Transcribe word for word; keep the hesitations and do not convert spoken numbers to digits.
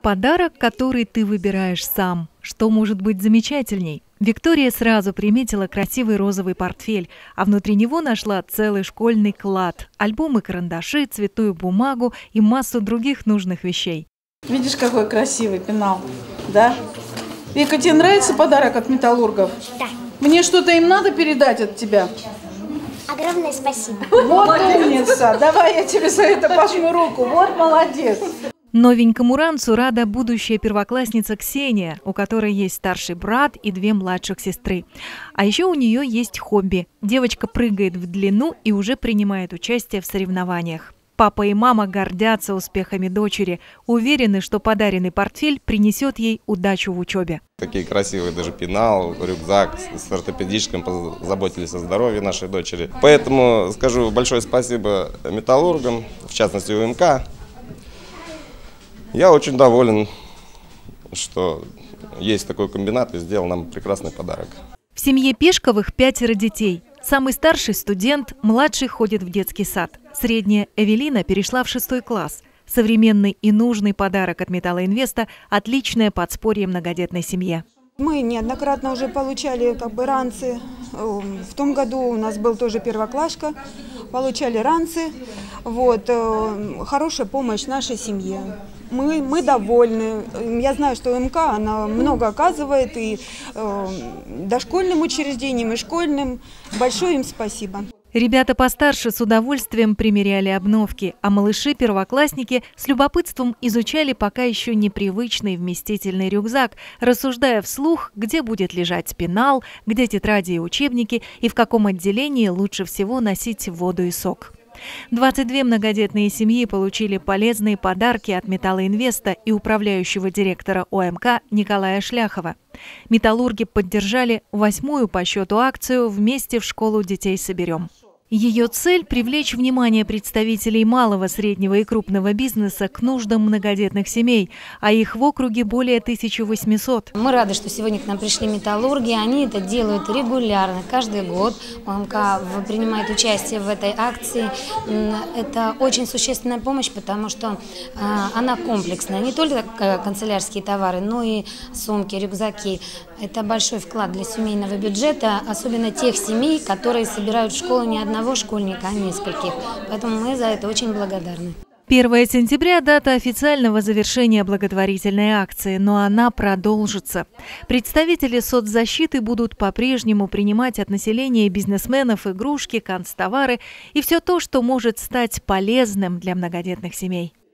Подарок, который ты выбираешь сам. Что может быть замечательней? Виктория сразу приметила красивый розовый портфель, а внутри него нашла целый школьный клад, альбомы, карандаши, цветную бумагу и массу других нужных вещей. Видишь, какой красивый пенал, да? Вика, тебе нравится подарок от металлургов? Да. Мне что-то им надо передать от тебя? Огромное спасибо. Вот умница! Давай я тебе за это пожму руку. Вот молодец. Новенькому ранцу рада будущая первоклассница Ксения, у которой есть старший брат и две младших сестры. А еще у нее есть хобби. Девочка прыгает в длину и уже принимает участие в соревнованиях. Папа и мама гордятся успехами дочери, уверены, что подаренный портфель принесет ей удачу в учебе. Такие красивые, даже пенал, рюкзак с ортопедическим, позаботились о здоровье нашей дочери. Поэтому скажу большое спасибо металлургам, в частности У Эм Ка. Я очень доволен, что есть такой комбинат и сделал нам прекрасный подарок. В семье Пешковых пятеро детей. Самый старший студент, младший ходит в детский сад. Средняя Эвелина перешла в шестой класс. Современный и нужный подарок от Металлоинвеста – отличное подспорье многодетной семье. Мы неоднократно уже получали как бы ранцы. В том году у нас был тоже первоклашка, получали ранцы. Вот. Хорошая помощь нашей семье. Мы, мы довольны. Я знаю, что У Эм Ка она много оказывает и э, дошкольным учреждениям, и школьным. Большое им спасибо. Ребята постарше с удовольствием примеряли обновки, а малыши-первоклассники с любопытством изучали пока еще непривычный вместительный рюкзак, рассуждая вслух, где будет лежать пенал, где тетради и учебники и в каком отделении лучше всего носить воду и сок. двадцать две многодетные семьи получили полезные подарки от Металлоинвеста и управляющего директора О Эм Ка Николая Шляхова. Металлурги поддержали восьмую по счету акцию «Вместе в школу детей соберем». Ее цель – привлечь внимание представителей малого, среднего и крупного бизнеса к нуждам многодетных семей, а их в округе более тысячи восьмисот. Мы рады, что сегодня к нам пришли металлурги. Они это делают регулярно, каждый год. О Эм Ка принимает участие в этой акции. Это очень существенная помощь, потому что она комплексная. Не только канцелярские товары, но и сумки, рюкзаки. Это большой вклад для семейного бюджета, особенно тех семей, которые собирают в школу не одного школьника, а нескольких. Поэтому мы за это очень благодарны. первое сентября – дата официального завершения благотворительной акции, но она продолжится. Представители соцзащиты будут по-прежнему принимать от населения и бизнесменов игрушки, канцтовары и все то, что может стать полезным для многодетных семей.